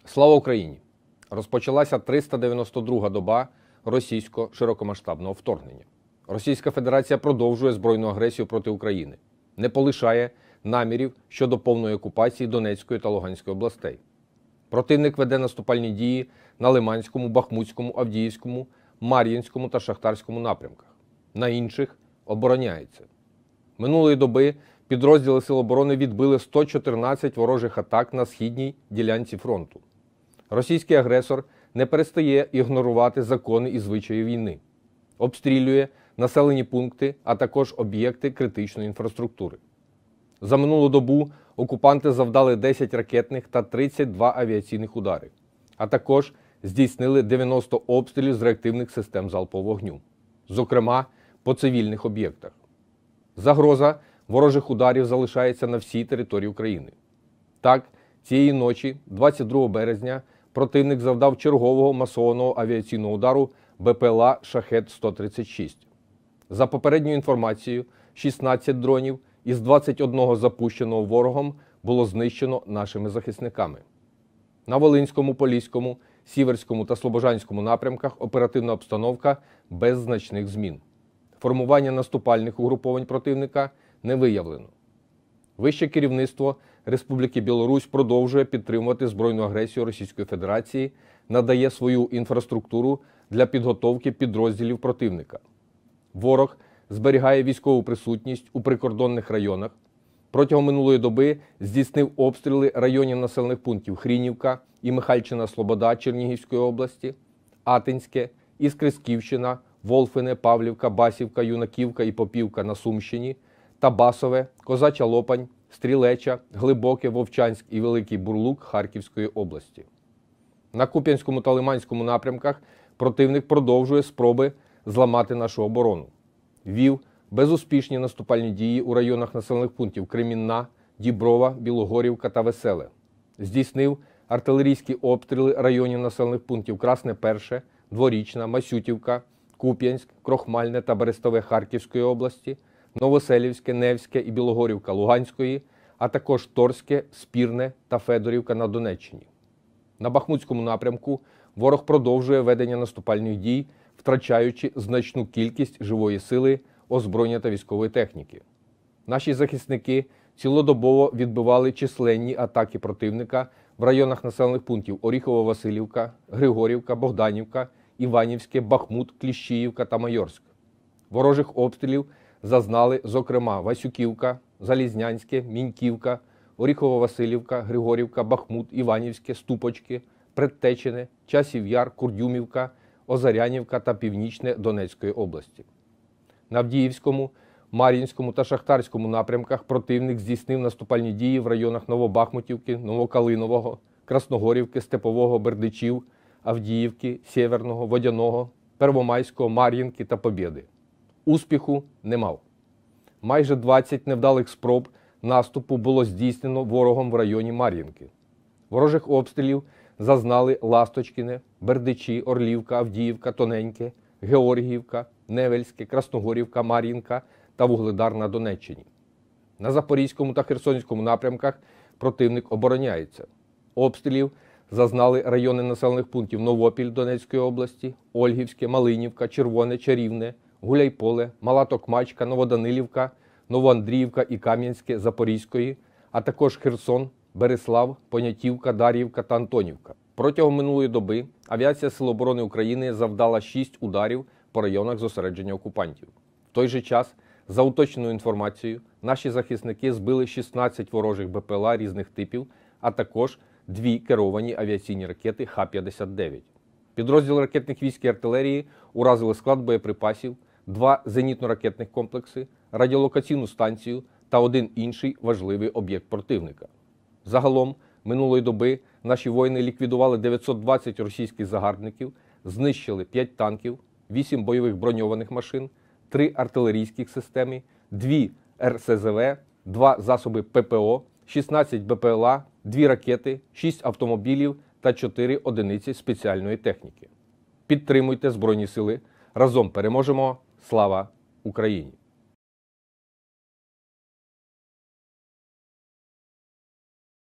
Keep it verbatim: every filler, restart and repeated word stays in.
Слава Україні! Розпочалася триста дев'яносто друга доба російського широкомасштабного вторгнення. Російська Федерація продовжує збройну агресію проти України, не полишає намірів щодо повної окупації Донецької та Луганської областей. Противник веде наступальні дії на Лиманському, Бахмутському, Авдіївському, Мар'їнському та Шахтарському напрямках. На інших обороняється. Минулої доби підрозділи Сил оборони відбили сто чотирнадцять ворожих атак на східній ділянці фронту. Російський агресор не перестає ігнорувати закони і звичаї війни. Обстрілює населені пункти, а також об'єкти критичної інфраструктури. За минулу добу окупанти завдали десять ракетних та тридцять два авіаційних удари, а також здійснили дев'яносто обстрілів з реактивних систем залпового вогню, зокрема по цивільних об'єктах. Загроза ворожих ударів залишається на всій території України. Так, цієї ночі, двадцять другого березня, противник завдав чергового масованого авіаційного удару БПЛА «Шахед сто тридцять шість». За попередньою інформацією, шістнадцять дронів із двадцяти одного запущеного ворогом було знищено нашими захисниками. На Волинському, Поліському, Сіверському та Слобожанському напрямках оперативна обстановка без значних змін. Формування наступальних угруповань противника не виявлено. Вище керівництво Республіки Білорусь продовжує підтримувати збройну агресію Російської Федерації, надає свою інфраструктуру для підготовки підрозділів противника. Ворог зберігає військову присутність у прикордонних районах. Протягом минулої доби здійснив обстріли районів населених пунктів Хрінівка і Михайльчина-Слобода Чернігівської області, Атинське, Іскрисківщина, Волфине, Павлівка, Басівка, Юнаківка і Попівка на Сумщині та Басове, Козача Лопань, Стрілеча, Глибоке, Вовчанськ і Великий Бурлук Харківської області. На Куп'янському та Лиманському напрямках противник продовжує спроби зламати нашу оборону. Вів безуспішні наступальні дії у районах населених пунктів Кремінна, Діброва, Білогорівка та Веселе. Здійснив артилерійські обстріли районів населених пунктів Красне Перше, Дворічна, Масютівка, Куп'янськ, Крохмальне та Берестове Харківської області, Новоселівське, Невське і Білогорівка Луганської, а також Торське, Спірне та Федорівка на Донеччині. На Бахмутському напрямку ворог продовжує ведення наступальних дій, втрачаючи значну кількість живої сили, озброєння та військової техніки. Наші захисники цілодобово відбивали численні атаки противника в районах населених пунктів Оріхово-Василівка, Григорівка, Богданівка, Іванівське, Бахмут, Кліщіївка та Майорськ. Ворожих обстрілів зазнали, зокрема, Васюківка, Залізнянське, Міньківка, Оріхово-Василівка, Григорівка, Бахмут, Іванівське, Ступочки, Предтечене, Часів Яр, Курдюмівка, Озарянівка та Північне Донецької області. На Авдіївському, Мар'їнському та Шахтарському напрямках противник здійснив наступальні дії в районах Новобахмутівки, Новокалинового, Красногорівки, Степового, Бердичів, Авдіївки, Сєверного, Водяного, Первомайського, Мар'їнки та Побєди. Успіху не мав. Майже двадцять невдалих спроб наступу було здійснено ворогом в районі Мар'їнки. Ворожих обстрілів зазнали Ласточкіне, Бердичі, Орлівка, Авдіївка, Тоненьке, Георгіївка, Невельське, Красногорівка, Мар'їнка та Вугледар на Донеччині. На Запорізькому та Херсонському напрямках противник обороняється. Обстрілів зазнали райони населених пунктів Новопіль Донецької області, Ольгівське, Малинівка, Червоне, Чарівне, Гуляйполе, Мала Токмачка, Новоданилівка, Новоандріївка і Кам'янське Запорізької, а також Херсон, Береслав, Понятівка, Дар'ївка та Антонівка. Протягом минулої доби авіація Сил оборони України завдала шість ударів по районах зосередження окупантів. В той же час, за уточненою інформацією, наші захисники збили шістнадцять ворожих БПЛА різних типів, а також дві керовані авіаційні ракети Х п'ятдесят дев'ять. Підрозділи ракетних військ і артилерії уразили склад боєприпасів, два зенітно-ракетних комплекси, радіолокаційну станцію та один інший важливий об'єкт противника. Загалом, минулої доби наші воїни ліквідували дев'ятсот двадцять російських загарбників, знищили п'ять танків, вісім бойових броньованих машин, три артилерійських системи, дві Ер Ес Зе Ве, два засоби Пе Пе О, шістнадцять БПЛА, дві ракети, шість автомобілів та чотири одиниці спеціальної техніки. Підтримуйте Збройні Сили. Разом переможемо. Слава Україні!